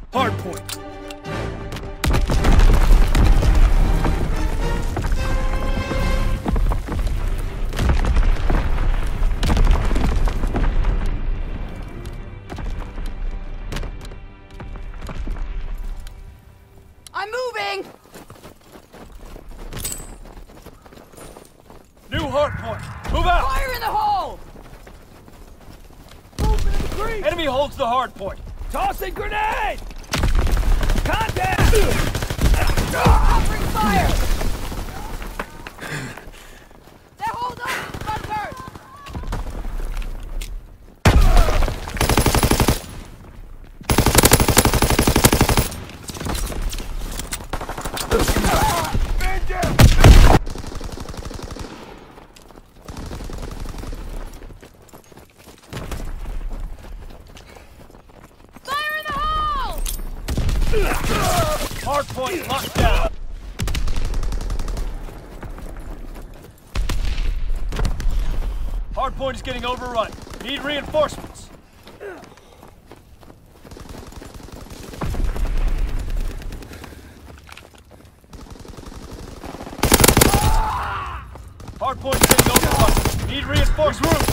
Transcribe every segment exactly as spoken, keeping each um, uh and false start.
Hard point. I'm moving! New hard point. Move out! Fire in the hole! Move in the creek! Enemy holds the hard point. Tossing grenade! Contact! Offering fire! They're holding on to the bunkers! Man down! Fire in the hole! Hard point locked down. Hard point is getting overrun. Need reinforcements. Hard point is getting overrun. Need reinforcements.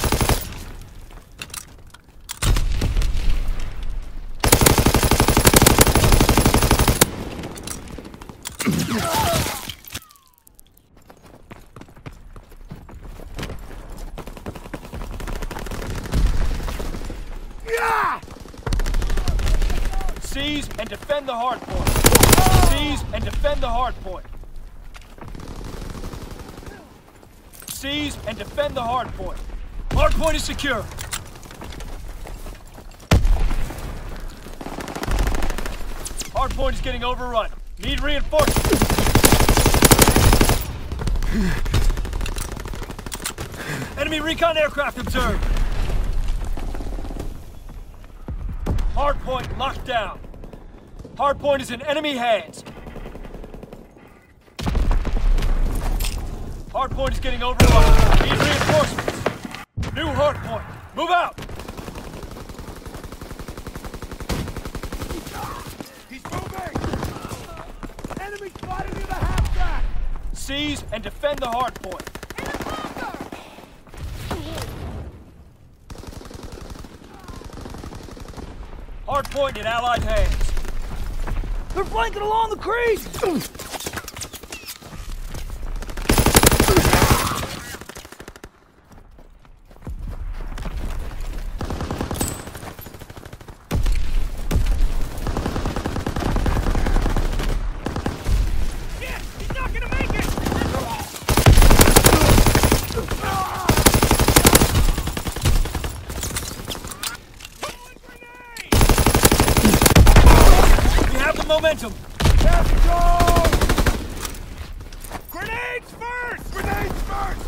Seize and defend the hard point. Seize and defend the hard point. Seize and defend the hard point. Hard point is secure. Hard point is getting overrun. Need reinforcements. Enemy recon aircraft observed. Hard point locked down. Hard point is in enemy hands. Hard point is getting overrun. Need reinforcements. New hard point. Move out. He's moving! Enemy spotted near the half-track! Seize and defend the hard point. In the bunker! Hard point in Allied hands. They're flanking along the creek! Momentum! Let's go! Grenades first! Grenades first!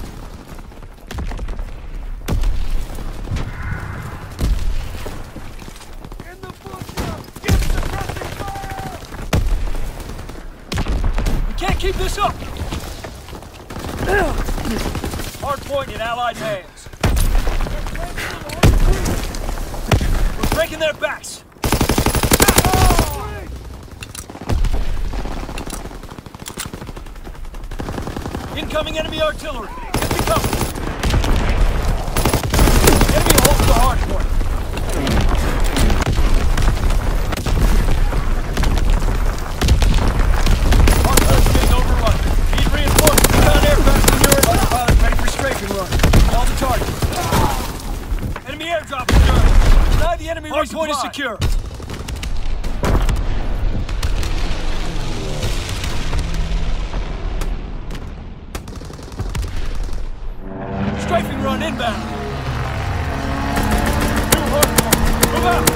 In the butcher! Give suppressing fire! We can't keep this up! Hard point in Allied hands. We're breaking their backs! Incoming enemy artillery! Get the cover! Enemy holds the hard point. Hard point's getting overrun. Need reinforcements. Recon aircraft in Europe. Autopilot ready for strafing run. All the targets. Enemy airdrop secured. Deny the enemy hard point is secure. Strafing run inbound. New hard point. Move out.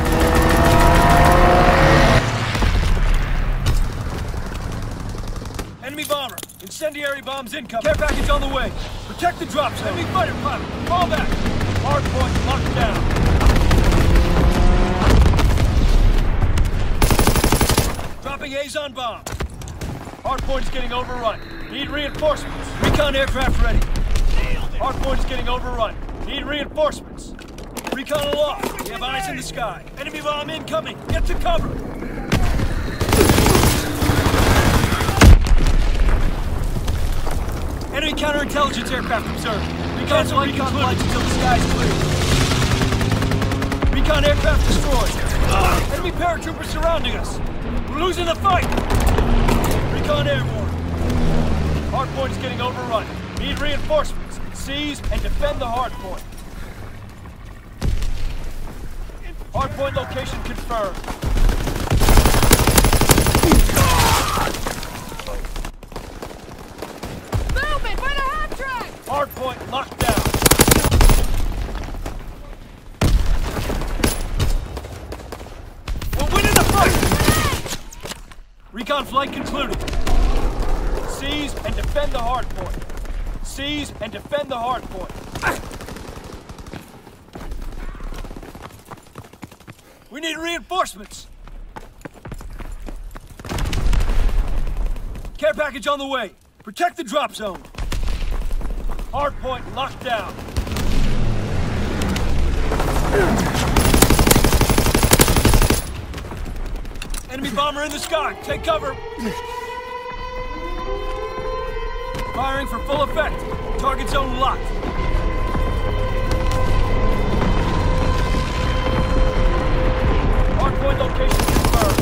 Enemy bomber. Incendiary bombs incoming. Care package on the way. Protect the drop zone. Enemy fighter pilot. Fall back. Hard point locked down. Dropping Azon bomb. Hard point is getting overrun. Need reinforcements. Recon aircraft ready. Hard point is getting overrun. Need reinforcements. Recon aloft. We have eyes in the sky. Enemy bomb incoming. Get to cover. Intelligence aircraft observed. Recon flight concluded until the sky's clear. Recon aircraft destroyed. Enemy paratroopers surrounding us. We're losing the fight. Recon airborne. Hardpoint is getting overrun. Need reinforcements. Seize and defend the hardpoint. Hardpoint location confirmed. Movement! By the half track! Hardpoint locked down. We're winning the fight! Recon flight concluded. Seize and defend the hardpoint. Seize and defend the hardpoint. We need reinforcements. Care package on the way. Protect the drop zone. Hardpoint locked down. Enemy bomber in the sky. Take cover. Firing for full effect. Target zone locked. Hardpoint location confirmed.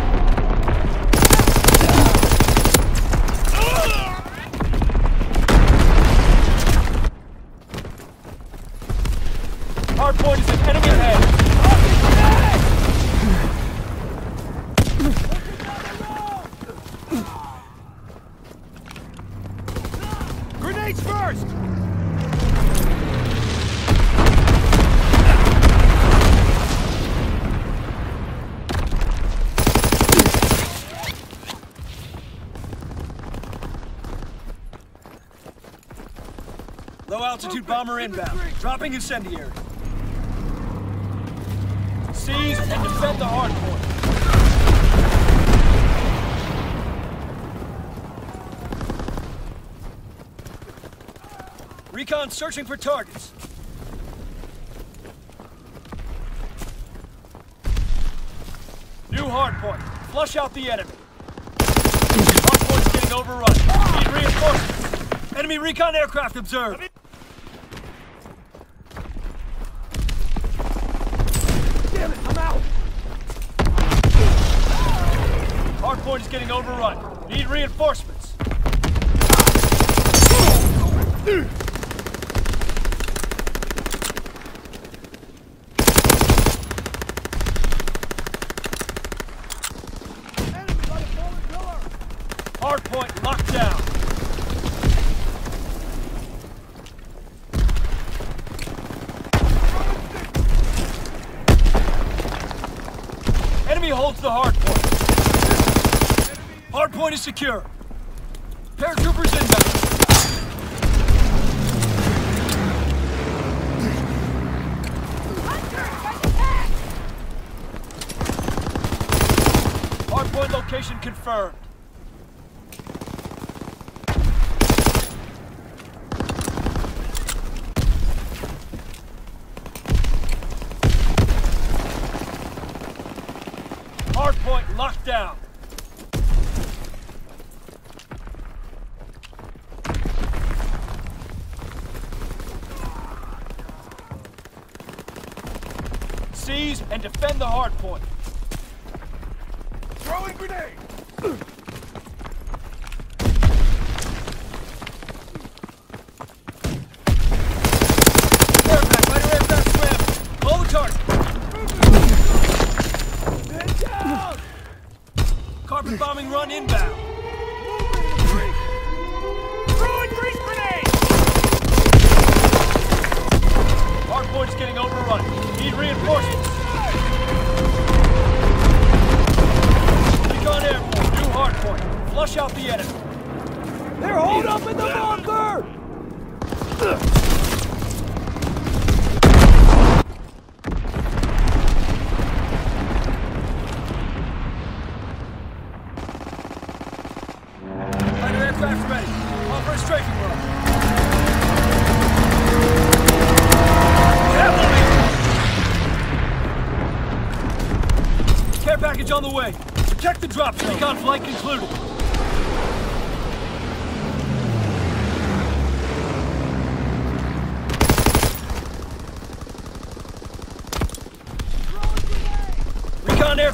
Hardpoint is an enemy ahead. Grenades first! Low altitude bomber inbound. Dropping incendiary. Seize and defend the hardpoint. Recon searching for targets. New hardpoint. Flush out the enemy. Hardpoint's getting overrun. Need reinforcements. Enemy recon aircraft observed. Damn it, I'm out! Hardpoint is getting overrun. Need reinforcements. Enemy by the fallen pillar! Hardpoint locked down. Enemy holds the hardpoint. Hardpoint is secure. Paratroopers inbound. Hunter! By the back! Hardpoint location confirmed. Hardpoint locked down. Seize and defend the hardpoint. Throwing grenade! Aircraft, fighter aircraft swim. Blow the target. Man down! Carpet bombing run inbound. Throwing grease grenade! Hardpoint's getting overrun. Need reinforcements. Recon airborne. New hardpoint. Flush out the enemy. They're holed up in the bunker! Fighter aircraft ready. Offer a strafing run. Care package on the way. Protect the drop zone. Recon flight concluded.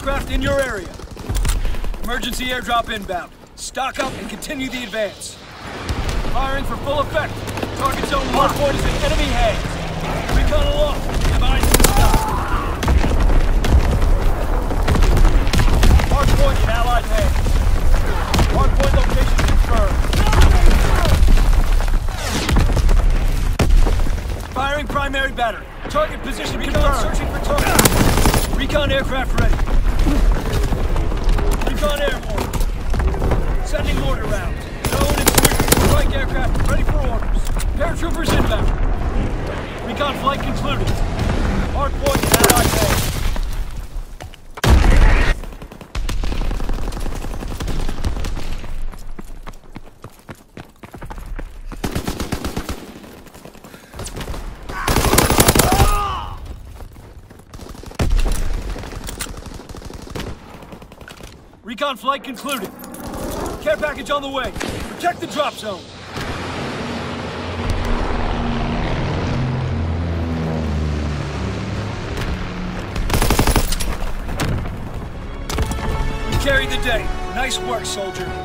aircraft in your area. Emergency airdrop inbound. Stock up and continue the advance. Firing for full effect. Target zone hardpoint is in enemy hands. Recon aloft. Have eyes to the sky. Hardpoint in Allied hands. Hardpoint location confirmed. Firing primary battery. Target position confirmed. Searching for target. Recon aircraft ready. Recon airborne. Sending mortar rounds. Zone and clear. Strike aircraft ready for orders. Paratroopers inbound. Recon flight concluded. Hardpoint in Allied hands. Recon flight concluded. Care package on the way. Protect the drop zone. We carried the day. Nice work, soldier.